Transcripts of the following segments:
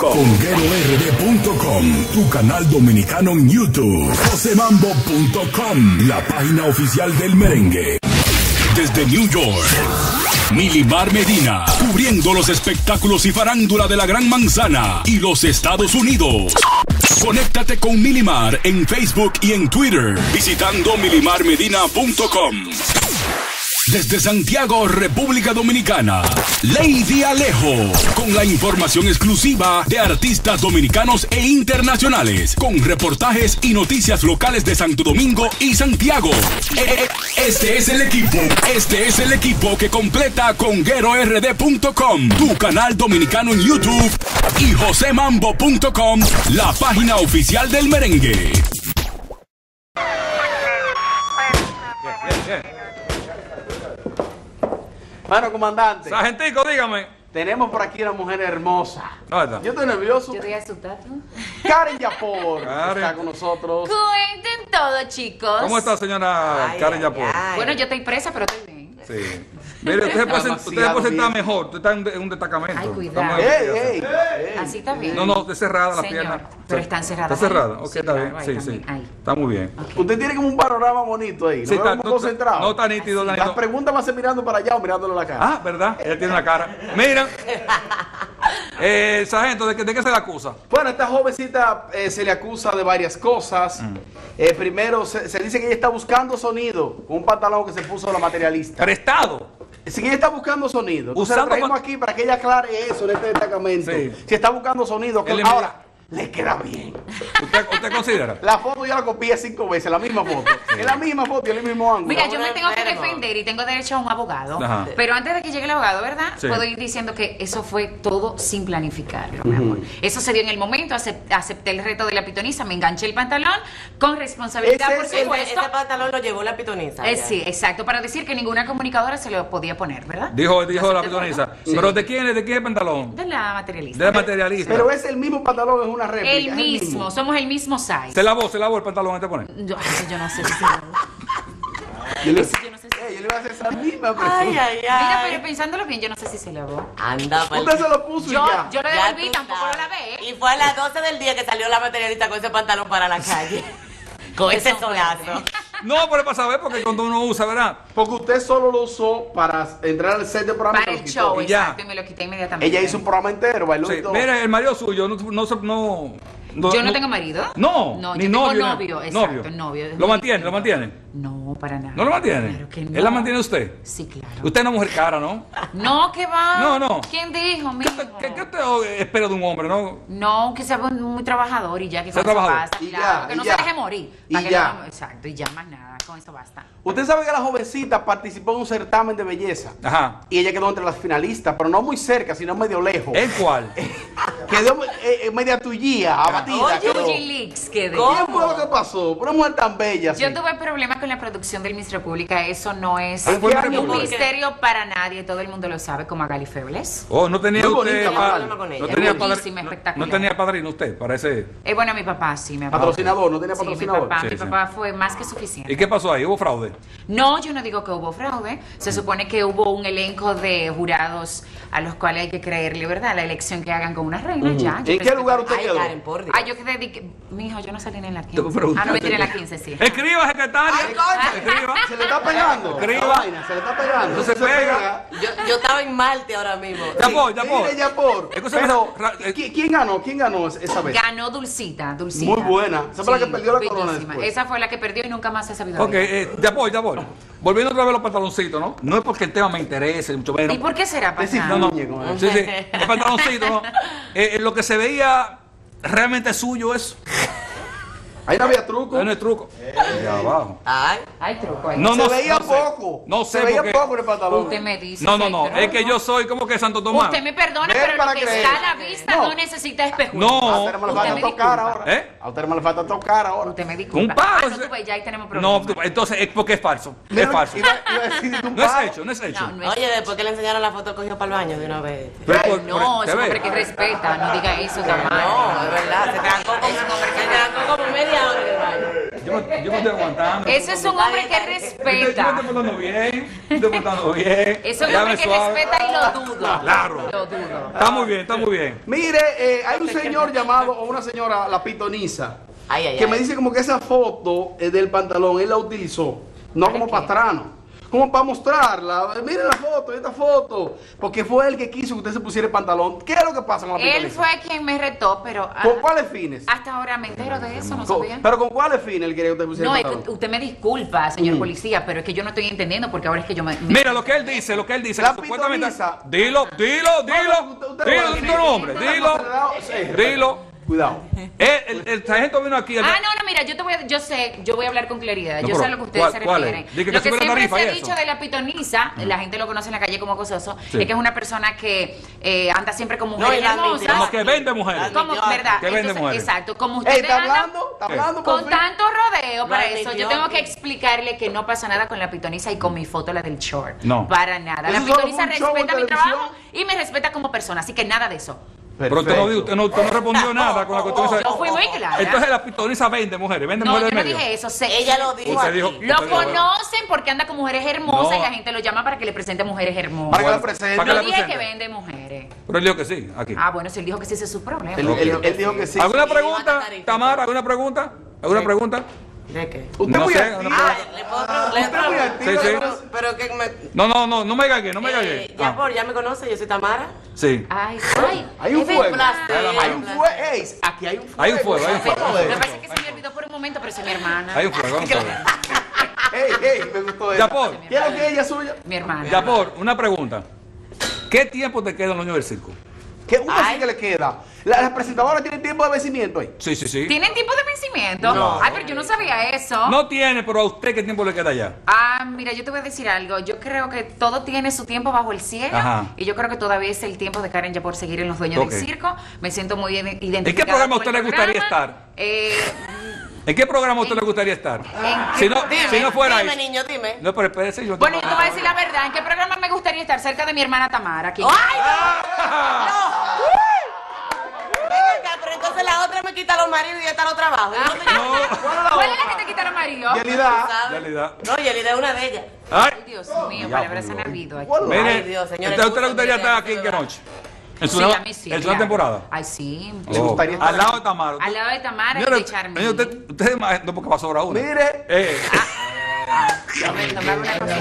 conguerord.com, tu canal dominicano en YouTube. josemambo.com, la página oficial del merengue. Desde New York, Milimar Medina, cubriendo los espectáculos y farándula de la Gran Manzana y los Estados Unidos. Conéctate con Milimar en Facebook y en Twitter, visitando milimarmedina.com. Desde Santiago, República Dominicana, Lady Alejo, con la información exclusiva de artistas dominicanos e internacionales, con reportajes y noticias locales de Santo Domingo y Santiago. Este es el equipo que completa conguerord.com, tu canal dominicano en YouTube, y josemambo.com, la página oficial del merengue. Bueno, comandante. Sargentico, dígame. Tenemos por aquí una mujer hermosa. ¿Dónde está? Yo estoy nervioso. Yo estoy asustada. Karen Yapor Karen. está con nosotros. Cuenten todo, chicos. ¿Cómo está, señora Karen Yapor? Bueno, yo estoy presa, pero estoy bien. Sí. Mire, usted se puede sentar mejor. Usted está en un destacamento. Ay, cuidado. ¡Ey! Así está bien. No, está cerrada la Señor, pierna. pero están cerradas. ¿Está cerrada? ahí. Ok, Sí, está claro, bien. ahí Sí, también, sí. ahí. Está muy bien. Usted tiene como un panorama bonito ahí. Sí, ¿No está- muy concentrado? No está nítido, Las Danilo. preguntas van a ser mirando para allá o mirándole la cara. Ah, ¿verdad? Ella tiene la cara. Mira. Sargento, ¿de qué se le acusa? Bueno, esta jovencita se le acusa de varias cosas. Primero, se dice que ella está buscando sonido con un pantalón que se puso la materialista. Prestado. Si ella está buscando sonido, entonces la Usando traemos aquí para que ella aclare eso en este destacamento. Sí. Si está buscando sonido, Él ahora le queda bien. ¿Usted considera? La foto yo la copié 5 veces, la misma foto. Es la misma foto y el mismo ángulo. Mira, yo me tengo que defender y tengo derecho a un abogado. Ajá. Pero antes de que llegue el abogado, ¿verdad? Sí. Puedo ir diciendo que eso fue todo sin planificarlo, mi amor. Eso se dio en el momento, acepté el reto de la pitoniza, me enganché el pantalón con responsabilidad, por supuesto. Ese pantalón lo llevó la pitoniza. Sí, exacto, para decir que ninguna comunicadora se lo podía poner, ¿verdad? Dijo la Acepté el pitoniza. reto. ¿Pero de quién es el pantalón? De la materialista. De la materialista. Pero es el mismo pantalón, es una réplica. El es mismo, somos el mismo size. ¿Se lavó el pantalón antes de poner? Yo no sé si se lavó. Yo le, Eso yo no sé si- yo le iba a hacer esa misma pregunta. Ay, Mira, pero pensándolo bien, yo no sé si se lavó. Anda, Usted se lo puso y ya. Yo lo Ya devolví, tú tampoco sabes. lo lavé. Y fue a las 12 del día que salió la materialista con ese pantalón para la calle. Con ese Eso fue. solazo. No, pero para saber, porque cuando uno usa, ¿verdad? Porque usted solo lo usó para entrar al set de programa. Para y el lo show, quitó. ya. exacto, y me lo quité inmediatamente. Ella hizo un programa entero, bailó y Sí. todo. Mire, el marido suyo no Yo no tengo marido. No, No, ni yo tengo novio. novio, exacto, novio. ¿Lo mantiene? No, para nada. ¿No lo mantiene? Claro que no. ¿Él la mantiene usted? Sí, claro. Usted es una mujer cara, ¿no? No, ¿qué va? No. ¿Quién dijo, mijo? ¿Qué usted espera de un hombre, no? No, que sea muy trabajador y ya, que Sea con eso trabajador. basta, Y claro, ya, que y no ya. se deje morir. Y para que ya. no- exacto, y ya más nada, con eso basta. Usted sabe que la jovencita participó en un certamen de belleza. Ajá. Y ella quedó entre las finalistas, pero no muy cerca, sino medio lejos. ¿El cuál? Quedó media tullía, abatida. Oye, quedó. Fuji Leaks quedé. ¿Qué fue lo que pasó? Una mujer tan bella. Yo así. tuve problemas con la producción del Miss República, eso no es ¿En qué año un fue? misterio para nadie, todo el mundo lo sabe, como a Gali Febles. Oh, no tenía Muy usted bonita, pa- problema con ella. no tenía Bellísima, padrino. espectacular. No tenía padrino usted, parece. Bueno, mi papá sí me apoyó. Patrocinador, no tenía Sí, patrocinador. mi Sí, sí. papá fue más que suficiente. ¿Y qué pasó ahí? ¿Hubo fraude? No, yo no digo que hubo fraude. Se supone que hubo un elenco de jurados a los cuales hay que creerle, ¿verdad? La elección que hagan con una reina, ya. Yo ¿En qué respeto. lugar usted Ay, quedó? Karen, por Dios. Ah, yo quedé... Mijo, yo no salí ni en la 15. Te pregunté. Ah, no, me tiré en la 15, sí. Escriba, secretaria. Ay, coño. Escriba. Se le está pegando. Escriba. La vaina, se le está pegando. No se pega. Yo estaba en Marte ahora mismo. Ya voy. Mire, Yapor. Escúchame, Pero, ra- ¿quién ganó? ¿Quién ganó esa vez? Ganó Dulcita. Muy buena. Esa fue la que perdió la corona bellísima. después. Esa fue la que perdió y nunca más se ha sabido. Ok, de ella. ya voy. Volviendo otra vez a los pantaloncitos, ¿no? No es porque el tema me interese, mucho menos. ¿Y por qué será, Sí, papá? No, no. Muñeco, Sí, el pantaloncito, ¿no? Lo que se veía realmente suyo es. Ahí no había truco. No es truco. Ya abajo. Ay. Hay truco ahí. No, se veía sé. poco. No sé Se veía porque- poco en el pantalón. Usted me dice. No, si hay es que truco. yo soy como que Santo Tomás. Usted me perdona, Ven pero para lo que creer. está a la vista No. no necesita espejo. No. A usted no me le Usted falta me tocar disculpa. ahora. ¿Eh? A usted no me le falta tocar ahora. Usted me disculpa. Un palo. Ah, no, tú ves, ya ahí tenemos problemas. No, entonces es porque es falso. Mira, Es falso. iba a decir un No es palo. hecho, no es hecho. No, no es- Oye, después que le enseñaron la foto, cogió para el baño de una vez. Pero Ay, por- no, ¿te es un ves? hombre que respeta, no diga eso, No, tamaño. es verdad. Se trancó como media hora en el baño. yo me estoy aguantando. Ese es un hombre que Yo me respeta. estoy portando bien, me estoy portando bien. Es un Llame hombre que suave. respeta y lo dudo. Claro. Lo dudo. Está muy bien, está muy bien. Mire, hay un señor llamado, o una señora, la pitoniza, Ay, ay, que ay. me dice como que esa foto del pantalón él la utilizó, no ¿Para como qué? pastrano, como para mostrarla. Mire la foto, esta foto, porque fue él que quiso que usted se pusiera el pantalón. ¿Qué es lo que pasa con la pitoniza? Él fue quien me retó, pero ¿Con cuáles fines? hasta ahora me entero de eso, no Con- sabía. ¿Pero con cuáles fines él quería que usted pusiera No, el es que pantalón? usted me disculpa, señor policía, pero es que yo no estoy entendiendo porque ahora es que yo me... Mira lo que él dice, La que supuestamente. pitoniza. Dilo, Usted lo va a decir. tu nombre, dilo, Sí, dilo. Cuidado. El sargento vino aquí. No, mira, yo voy a hablar con claridad. No, Yo pero, sé a lo que ustedes ¿cuál- se cuál es? refieren. Di que Lo que sube la siempre tarifa se y ha eso. dicho de la pitoniza, la gente lo conoce en la calle como cososo, Sí. es que es una persona que anda siempre con No, mujeres y la admitió. hermosas. Como que vende mujeres. Como, ¿verdad? Que vende Entonces, mujeres. exacto, como Ey, ustedes ¿está andan hablando? ¿Está hablando? por con fin? tanto rodeo para Lo eso, admitió yo tengo que aquí. explicarle que no pasa nada con la pitoniza y con mi foto, la del short. No. Para nada. La Eso solo pitoniza fue un show en respeta mi televisión. trabajo y me respeta como persona, así que nada de eso. Pero usted no respondió nada con la cuestión. Yo fui muy clara. Entonces la pitoniza vende mujeres, vende No, mujeres yo no del medio. dije eso. Ella lo dijo Usted aquí. dijo- Lo Usted dijo- conocen porque anda con mujeres hermosas No. y la gente lo llama para que le presente mujeres Para hermosas. que la presente. Para que No la dije que presente. vende mujeres. Pero él dijo que sí, aquí. Ah, bueno, si él dijo que sí, ese es su problema. Él dijo que sí. ¿Alguna Sí, pregunta, levanta tarifa. Tamara? ¿Alguna pregunta? ¿Alguna Sí. pregunta? ¿De qué? Usted No muy sé, activo. una Ah, le puedo Usted muy activo. Sí, sí. pero que me... No me gagué, no me gagué. ya me conoce, yo soy Tamara. Sí. Ay, Hay un es fuego. verdad. Hay un fuego. Ey, aquí hay un fuego. Hay un fuego, hay un fuego. Vamos a Lo ver. que pasa es que se me olvidó por un momento, pero es mi hermana. Hay un fuego, hay un fuego. Ey, me gustó eso. Yapor, ¿Qué es lo que ella es suya? Mi hermana. Yapor, una pregunta. ¿Qué tiempo te queda en los niños del circo? ¿Qué uno Ay. sí que le queda? ¿Las presentadoras tienen tiempo de vencimiento ahí? Sí. ¿Tienen tiempo de vencimiento? No. Ay, pero yo no sabía eso. No tiene, pero a usted ¿qué tiempo le queda ya? Ah, mira, yo te voy a decir algo. Yo creo que todo tiene su tiempo bajo el cielo. Ajá. Y yo creo que todavía es el tiempo de Karen ya por seguir en los dueños Ok. del circo. Me siento muy identificada. ¿En qué programa a con usted el le gustaría programa. ¿En qué programa a usted le gustaría estar? qué Si no fuera Dime, ahí. niño, dime. No, pero espérese, yo Bueno, yo te voy a decir la verdad. ¿En qué programa me gustaría estar? Cerca de mi hermana Tamara. Aquí. ¡Ay, no! Venga acá, pero entonces la otra me quita los maridos y esta no trabajo. ¿Y dónde yo? No, ¿Cuál es la que te quita los maridos? Yelida. ¿Sabes? realidad. No, Yelida es una de ellas. Ay, Ay, Dios mío, palabras han habido aquí. ¿Cuál? mire, Ay, Dios, señores, entonces a usted le gusta gustaría mi estar idea, aquí en de qué verdad. noche. En su Sí, nueva, a mí sí. en su nueva claro. temporada. Ay, sí. Le gustaría estar Al lado de Tamara. Al lado de Tamara y Señora, de Charmin. señor, usted no, porque pasó ahora una. Mire. A ver, no me haga una cosa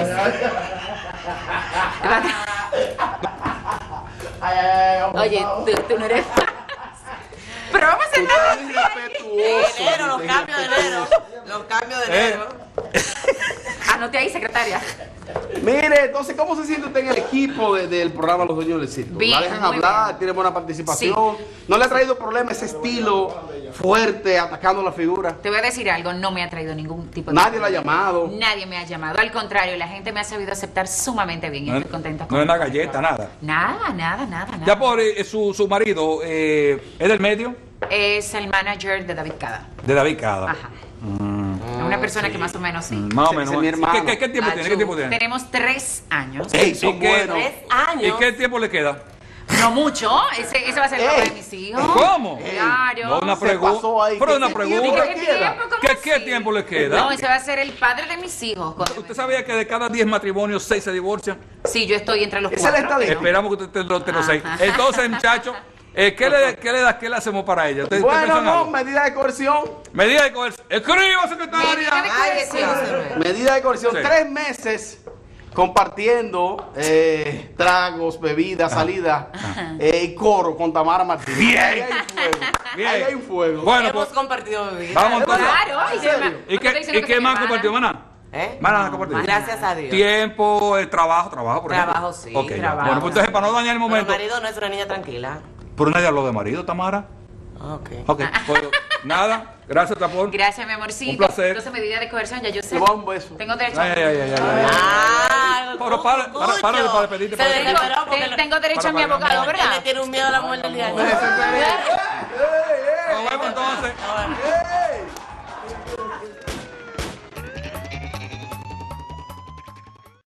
así. Oye, tú no eres fácil. Pero vamos a sentarnos así. Irrespetuoso. Enero, los cambios de enero. Los cambios de enero. Anote ahí, secretaria. Mire, entonces, ¿cómo se siente usted en el equipo del programa Los Dueños del Circo? Bien, ¿La dejan muy hablar? bien. ¿Tiene buena participación? ¿No le ha traído problema ese estilo fuerte, atacando la figura? Te voy a decir algo, no me ha traído ningún tipo de... Nadie la ha llamado. Nadie me ha llamado. Al contrario, la gente me ha sabido aceptar sumamente bien y No, estoy contenta con no es una galleta, nada. Nada. Ya por su marido, ¿es del medio? Es el manager de David Cada. De David Cada. Ajá. Una persona que más o menos sí. Más o Ese menos. es mi hermano. ¿Qué tiempo tiene? ¿Qué tiempo tiene? Tenemos 3 años. Ey, son qué- buenos. 3 años. ¿Y qué tiempo le queda? No mucho. Ese va a ser el papá Ey. de mis hijos. ¿Cómo? Claro. No, una Se pregunta. pasó ahí. Pero ¿Qué una tiempo pregunta. le ¿Qué queda? tiempo? ¿Cómo ¿Qué así? tiempo le queda? No, ese va a ser el padre de mis hijos. ¿Usted sabía que de cada 10 matrimonios 6 se divorcian? Sí, yo estoy entre los Esa es la 4. estadística. Esperamos que usted esté los 6. Ajá. Entonces, muchachos, ¿qué le hacemos para ella? ¿Usted Bueno, piensa en no, algo? medida de coerción. Medida de coerción. Escriba, secretaria. Ay, sí, sí. Medida de coerción. Sí. 3 meses compartiendo tragos, bebidas, salidas y coro con Tamara Martínez. Bien. Ahí hay un fuego. Bien. Ahí hay un fuego. Bueno, Hemos pues, compartido bebida. vamos entonces. Claro. ¿En serio? ¿Y qué más compartió, maná? ¿Eh? Maná, ¿qué compartió? Gracias a Dios. Tiempo, trabajo, por ejemplo. Trabajo, sí, Ok, ya. trabajo. Bueno, pues entonces, para no dañar el Pero el momento. marido no es una niña tranquila. Pero nadie habló de marido, Tamara. Ok. Ok, pues nada. Gracias, Tapón. Gracias, mi amorcito. Un placer. Entonces, medida de coerción, ya yo sé. Te voy a dar un beso. Tengo derecho. Ay. Ah, Pero para despedirte. Se desesperó porque Tengo derecho a mi para- abogado, él ¿verdad? le tiene un miedo a la mujer del día. Nos vemos entonces.